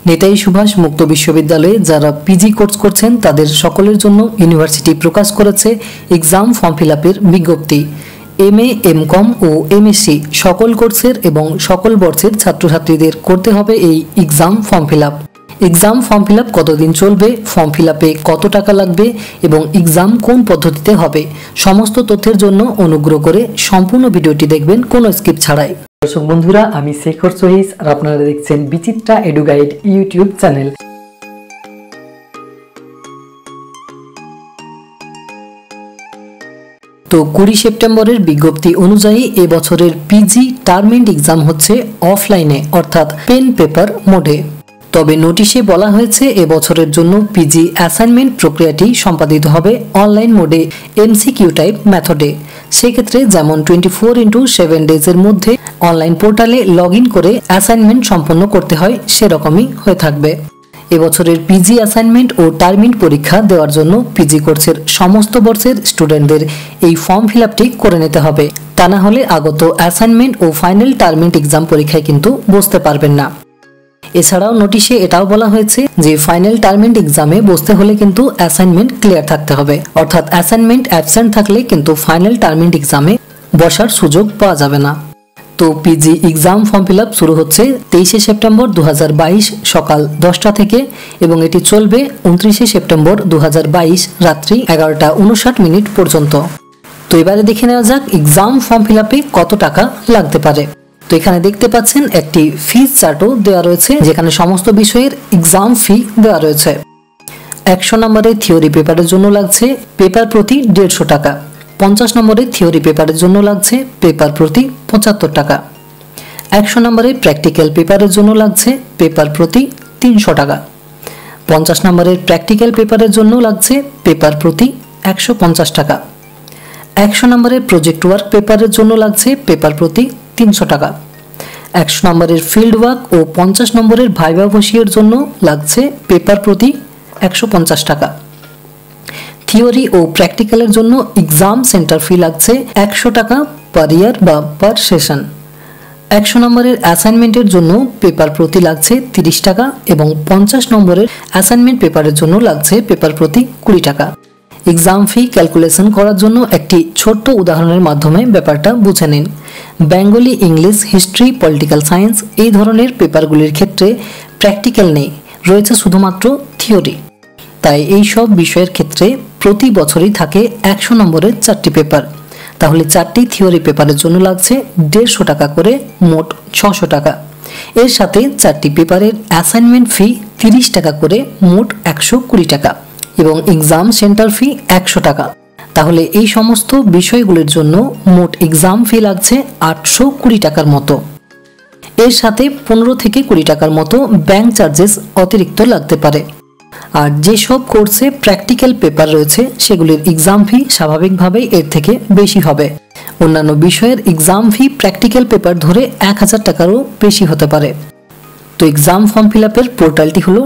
নেতাজি সুভাষ মুক্ত বিশ্ববিদ্যালয়ে যারা পিজি কোর্স করছেন তাদের সকলের জন্য ইউনিভার্সিটি প্রকাশ করেছে এক্সাম ফর্ম ফিল আপের বিজ্ঞপ্তি। এমএ, এমকম ও এমএসসি সকল কোর্সের এবং সকল বর্ষের ছাত্রছাত্রীদের করতে হবে এই exam form fill up. Exam form fill up কতদিন চলবে, ফর্ম ফিল আপে কত টাকা লাগবে এবং এক্সাম কোন পদ্ধতিতে হবে, সমস্ত তথ্যের জন্য অনুগ্রহ করে সম্পূর্ণ ভিডিওটি দেখবেন কোনো স্কিপ ছাড়াই। দর্শক বন্ধুরা, আমি শেখর সহিস আর আপনারা দেখছেন Bichitra edu guide YouTube channel. তো 20 সেপ্টেম্বরের বিজ্ঞপ্তি অনুযায়ী এবছরের পিজি টার্ম এন্ড এক্সাম হচ্ছে অফলাইনে অর্থাৎ পেন পেপার মোডে। তবে নোটিশে বলা হয়েছে এবছরের জন্য পিজি অ্যাসাইনমেন্ট প্রক্রিয়াটি সম্পাদিত হবে অনলাইন মোডে এমসিকিউ টাইপ মেথডে। সেক্ষেত্রে যেমন 24x7 ডেজের মধ্যে অনলাইন পোর্টালে লগ ইন করে অ্যাসাইনমেন্ট সম্পন্ন করতে হয় সেরকমই হয়ে থাকবে। এবছরের পিজি অ্যাসাইনমেন্ট ও টার্মিন পরীক্ষা দেওয়ার জন্য পিজি কোর্সের সমস্ত বর্ষের স্টুডেন্টদের এই ফর্ম ফিল আপটি করে নিতে হবে, তা না হলে আগত অ্যাসাইনমেন্ট ও ফাইনাল টার্মিন এক্সাম পরীক্ষায় কিন্তু বসতে পারবেন না। এছাড়াও নোটিশে এটাও বলা হয়েছে যে ফাইনাল টার্মিন এক্সামে বসতে হলে কিন্তু অ্যাসাইনমেন্ট ক্লিয়ার থাকতে হবে, অর্থাৎ অ্যাসাইনমেন্ট অ্যাবসেন্ট থাকলে কিন্তু ফাইনাল টার্মিন এক্সামে বসার সুযোগ পাওয়া যাবে না। তো PG exam form fill up শুরু হচ্ছে 23 সেপ্টেম্বর 2022 সকাল 10টা থেকে এবং এটি চলবে 29 সেপ্টেম্বর 2022 রাত্রি 11:59 পর্যন্ত। তো এবারে দেখে নেওয়া যাক এক্সাম ফর্ম ফিল আপে কত টাকা লাগতে পারে। তো এখানে দেখতে পাচ্ছেন একটি ফিস চার্টও দেওয়া রয়েছে যেখানে সমস্ত বিষয়ের এক্সাম ফি দেওয়া রয়েছে। 100 নম্বরের থিওরি পেপারের জন্য লাগছে পেপার প্রতি 150 টাকা। 50 নম্বরের থিওরি পেপারের জন্য লাগছে পেপার প্রতি 75 টাকা। 100 নম্বরের প্র্যাকটিক্যাল পেপারের জন্য লাগছে পেপার প্রতি 300 টাকা। 50 নম্বরের প্র্যাকটিক্যাল পেপারের জন্য লাগছে পেপার প্রতি 150 টাকা। 100 নম্বরের প্রজেক্ট ওয়ার্ক পেপারের জন্য লাগছে পেপার প্রতি 300 টাকা। 100 নম্বরের ফিল্ড ওয়ার্ক ও 50 নম্বরের ভাইভা ভসিয়ের জন্য লাগছে পেপার প্রতি 150 টাকা। থিওরি ও প্র্যাকটিক্যালের জন্য এক্সাম সেন্টার ফি লাগছে 100 টাকা পার ইয়ার বা পার সেশন। 100 নম্বরের অ্যাসাইনমেন্টের জন্য পেপার প্রতি লাগছে 30 টাকা এবং 50 নম্বরের অ্যাসাইনমেন্ট পেপারের জন্য লাগছে পেপার প্রতি 20 টাকা। এক্সাম ফি ক্যালকুলেশন করার জন্য একটি ছোট্ট উদাহরণের মাধ্যমে ব্যাপারটা বুঝে নিন। Bengali, English, history, political science এই ধরনের পেপারগুলির ক্ষেত্রে প্র্যাকটিক্যাল নেই, রয়েছে শুধুমাত্র থিওরি। তাই এই সব বিষয়ের ক্ষেত্রে প্রতি বছরই থাকে 100 নম্বরের 4টি পেপার। তাহলে 4টি থিওরি পেপারের জন্য লাগছে 150 টাকা করে, মোট 600 টাকা। এর সাথে 4টি পেপারের অ্যাসাইনমেন্ট ফি 30 টাকা করে, মোট 120 টাকা এবং এক্সাম সেন্টার ফি 100 টাকা। তাহলে এই সমস্ত বিষয়গুলির জন্য মোট এক্সাম ফি লাগছে 820 টাকার মতো। এর সাথে 15 থেকে 20 টাকার মতো ব্যাংক চার্জেস অতিরিক্ত লাগতে পারে। আর যেসব কোর্সে প্র্যাকটিক্যাল পেপার রয়েছে সেগুলির এক্সাম ফি স্বাভাবিকভাবেই এর থেকে বেশি হবে। অন্যান্য বিষয়ের এক্সাম ফি প্র্যাকটিক্যাল পেপার ধরে 1000 টাকারও বেশি হতে পারে। তো এক্সাম ফর্ম ফিল আপের পোর্টালটি হলো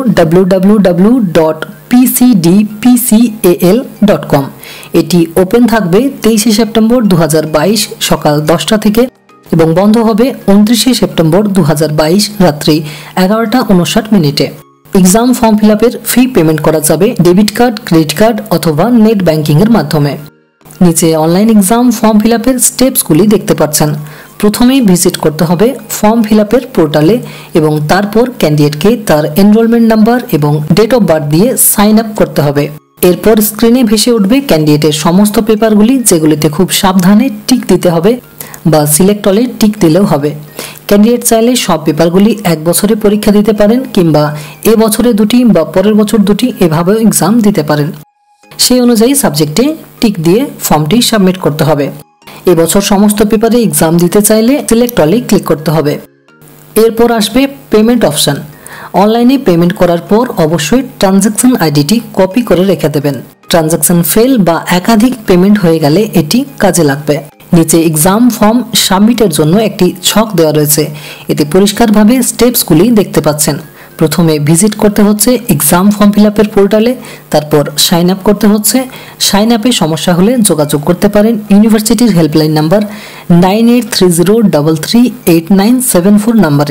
www.pcdpcal.com। এটি ওপেন থাকবে 23 সেপ্টেম্বর 2022 সকাল 10টা থেকে এবং বন্ধ হবে 29 সেপ্টেম্বর 2022 রাত্রি 11:59। এক্সাম ফর্ম ফিল আপের ফি পেমেন্ট করা যাবে ডেবিট কার্ড, ক্রেডিট কার্ড অথবা নেট ব্যাংকিং এর মাধ্যমে। নিচে অনলাইন এক্সাম ফর্ম ফিল আপের স্টেপসগুলি দেখতে পাচ্ছেন। প্রথমেই ভিজিট করতে হবে ফর্ম ফিল আপের পোর্টালে এবং তারপর ক্যান্ডিডেটকে তার এনরোলমেন্ট নাম্বার এবং ডেট অফ বার্থ দিয়ে সাইন আপ করতে হবে। এরপর স্ক্রিনে ভেসে উঠবে ক্যান্ডিডেটের সমস্ত পেপারগুলি যেগুলিতে খুব সাবধানে টিক দিতে হবে বা সিলেক্ট অলে টিক দিলেও হবে। ক্যান্ডিডেট চাইলে সব পেপারগুলি 1 বছরে পরীক্ষা দিতে পারেন কিংবা এ বছরে 2টি বা পরের বছর 2টি এভাবেও এক্সাম দিতে পারেন। সেই অনুযায়ী সাবজেক্টে টিক দিয়ে ফর্মটি সাবমিট করতে হবে। এবছর সমস্ত পেপারে এক্সাম দিতে চাইলে সিলেক্ট অলে ক্লিক করতে হবে। এরপর আসবে পেমেন্ট অপশন। অনলাইনে পেমেন্ট করার পর অবশ্যই ট্রানজ্যাকশন আইডিটি কপি করে রেখে দেবেন। ট্রানজ্যাকশন ফেল বা একাধিক পেমেন্ট হয়ে গেলে এটি কাজে লাগবে। নিচে এক্সাম ফর্ম সাবমিটের জন্য একটি ছক দেওয়া রয়েছে, এতে পরিষ্কারভাবে স্টেপসগুলি দেখতে পাচ্ছেন। প্রথমে ভিজিট করতে হচ্ছে এক্সাম ফর্ম ফিল আপের পোর্টালে, তারপর সাইন আপ করতে হচ্ছে। সাইন আপে সমস্যা হলে যোগাযোগ করতে পারেন ইউনিভার্সিটির হেল্পলাইন নাম্বার 9830338974 নম্বরে।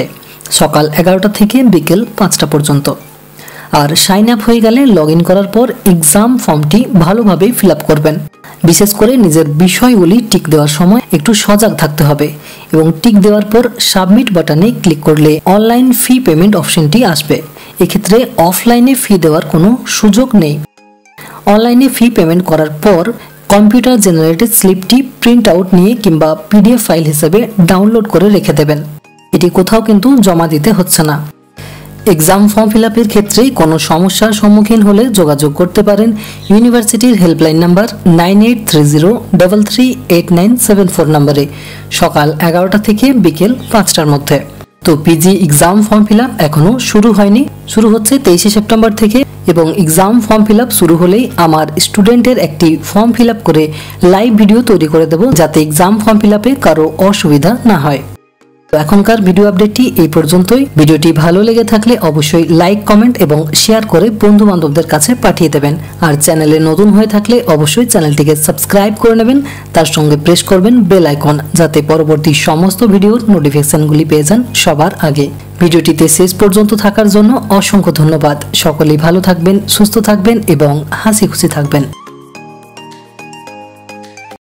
সকাল 11টা থেকে বিকেল 5টা পর্যন্ত। আর সাইন আপ হয়ে গেলে লগ ইন করার পর এক্সাম ফর্মটি ভালোভাবে ফিল আপ করবেন। বিশেষ করে নিজের বিষয়গুলি টিক দেওয়ার সময় একটু সজাগ থাকতে হবে এবং টিক দেওয়ার পর সাবমিট বাটনে ক্লিক করলে অনলাইন ফি পেমেন্ট অপশনটি আসবে। এক্ষেত্রে অফলাইনে ফি দেওয়ার কোনো সুযোগ নেই। অনলাইনে ফি পেমেন্ট করার পর কম্পিউটার জেনারেটেড স্লিপটি প্রিন্ট আউট নিয়ে কিংবা পিডিএফ ফাইল হিসেবে ডাউনলোড করে রেখে দেবেন। এটি কোথাও কিন্তু জমা দিতে হচ্ছে না। এক্সাম ফর্ম ফিল আপের ক্ষেত্রে কোনো সমস্যার সম্মুখীন হলে যোগাযোগ করতে পারেন ইউনিভার্সিটির হেল্পলাইন নাম্বার 9830338974 নম্বরে সকাল 11টা থেকে বিকেল 5টার মধ্যে। তো PG exam form fill up এখনো শুরু হয়নি, শুরু হচ্ছে 23শে সেপ্টেম্বর থেকে। এবং এক্সাম ফর্ম ফিল আপ শুরু হলেই আমার স্টুডেন্টের একটি ফর্ম ফিল আপ করে লাইভ ভিডিও তৈরি করে দেব, যাতে এক্সাম ফর্ম ফিল আপে কারো অসুবিধা না হয়। তো এখনকার ভিডিও আপডেটটি এই পর্যন্তই। ভিডিওটি ভালো লেগে থাকলে অবশ্যই লাইক, কমেন্ট এবং শেয়ার করে বন্ধু বান্ধবদের কাছে পাঠিয়ে দেবেন। আর চ্যানেলে নতুন হয়ে থাকলে অবশ্যই চ্যানেলটিকে সাবস্ক্রাইব করে নেবেন, তার সঙ্গে প্রেস করবেন বেল আইকন, যাতে পরবর্তী সমস্ত ভিডিওর নোটিফিকেশনগুলি পেয়ে যান সবার আগে। ভিডিওটিতে শেষ পর্যন্ত থাকার জন্য অসংখ্য ধন্যবাদ। সকলেই ভালো থাকবেন, সুস্থ থাকবেন এবং হাসি খুশি থাকবেন।